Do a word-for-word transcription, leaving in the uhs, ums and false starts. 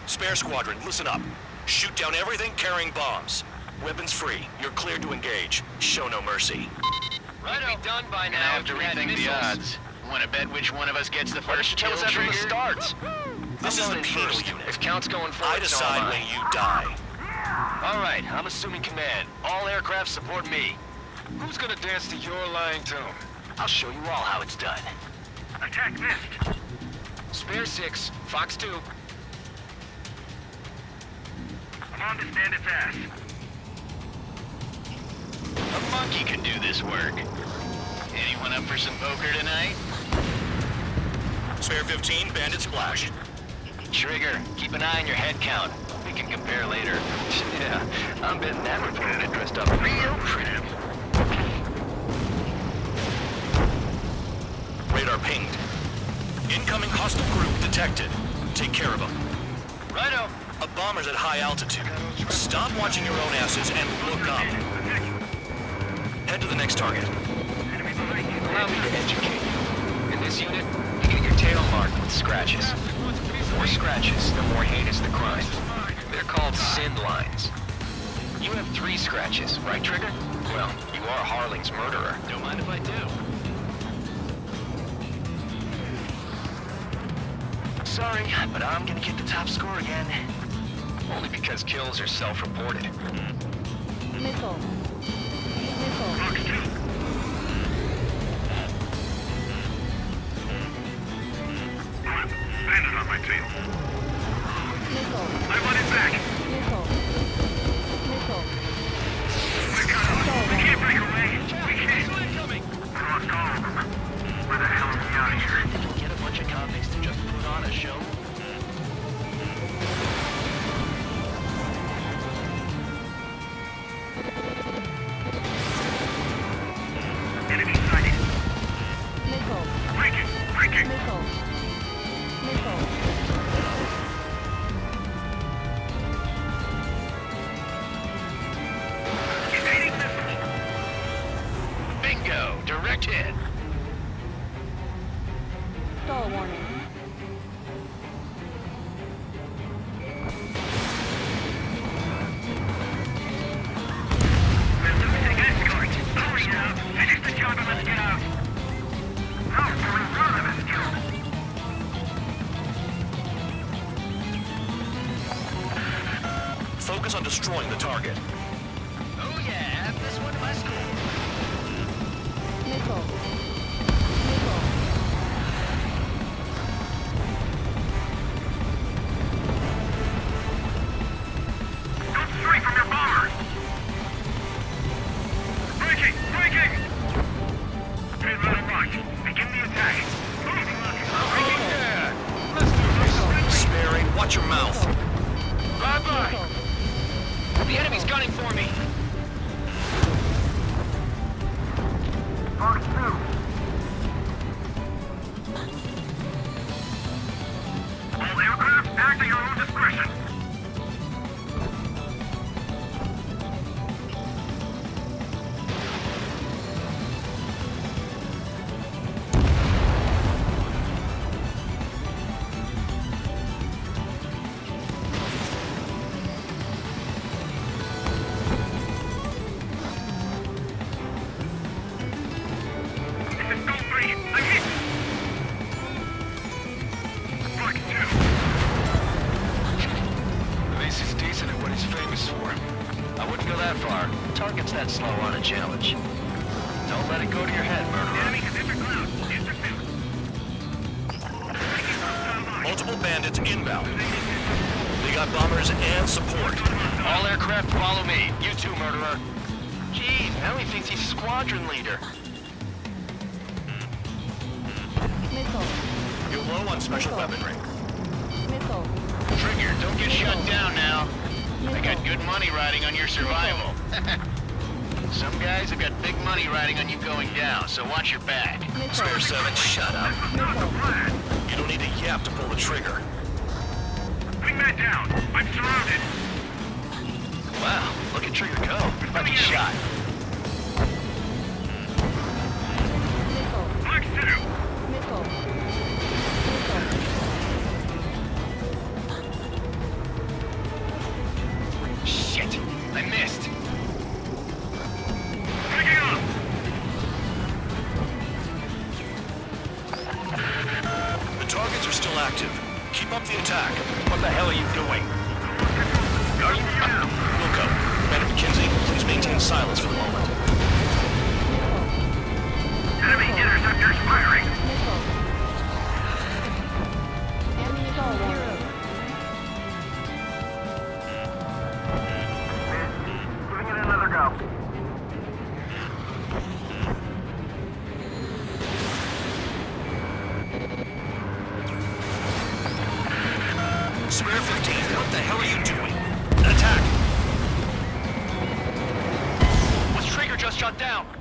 Spare squadron, listen up. Shoot down everything carrying bombs. Weapons free. You're cleared to engage. Show no mercy. Right, be done by now. I have to rethink the odds. Want to bet which one of us gets the first kill Tell us that from the trigger? start. This is the going penal first. unit. If Count's going first, I decide when you die. All right, I'm assuming command. All aircraft support me. Who's gonna dance to your lying tune? I'll show you all how it's done. Attack missed. Spare six, Fox two. I'm on to stand its ass. A monkey could do this work. Anyone up for some poker tonight? Spare fifteen, bandit splash. Trigger, keep an eye on your head count. We can compare later. Yeah, I'm betting that reporter dressed up real pretty. Radar pinged. Incoming hostile group detected. Take care of them. Righto. A bomber's at high altitude. Stop watching your own asses and look up. Head to the next target. Allow me to educate you. In this unit, you get your tail marked with scratches. The more scratches, the more heinous the crime. They're called sin lines. You have three scratches, right, Trigger? Well, you are Harling's murderer. Don't mind if I do. Sorry, but I'm gonna get the top score again. Only because kills are self-reported. Missile. Missile. Bandit on my tail. Missile. I want it back. Missile. Missile. We're cut off. We can't break away. We can't. We lost all of them. Where the hell are we out of here? Get a bunch of convicts to just put on a show. Enemy sighted. Missile. Breaking. Breaking. Missile. Missile. Evading missile. Bingo! Direct hit. Stall warning. We're losing escort. Hurry now. Finish the job and let's get out. No, we're in front of us, Focus on destroying the target. Oh yeah, add this one to my score. Missile. Missile. Go straight from your bombers! Breaking! Breaking! Pin right lock. Begin the attack. Moving lock. Breaking there! Let's do this! Sparing, watch your mouth. Bye-bye! Missile. The enemy's gunning for me. Fox two. All aircraft, act at your own discretion. This is Gold three. I'm hit. Fox two. Mace is decent at what he's famous for. I wouldn't go that far. Target's that slow on a challenge. Don't let it go to your head, murderer. Enemy has entered cloud. Intercept. Taking hostile line. Multiple bandits inbound. They got bombers and support. All aircraft follow me. You too, murderer. Geez, now he thinks he's squadron leader. Missile. You're low on special weaponry. Missile. Trigger, don't get shut down now. I got good money riding on your survival. Some guys have got big money riding on you going down, so watch your back. Missile. Spare seven, shut up. Missile. You don't need to yap to pull the trigger. Bring that down. I'm surrounded. Wow, look at Trigger go. Like he's shot. Missile. Fox two. Missile. Missile. I missed. Picking up. The targets are still active. Keep up the attack. What the hell are you doing? Wilco, Commander McKenzie, please maintain silence for the moment. Enemy interceptors firing. Missile. Ammunition zero. Giving it another go. Spare fifteen, what the hell are you doing? Attack! Was Trigger just shut down?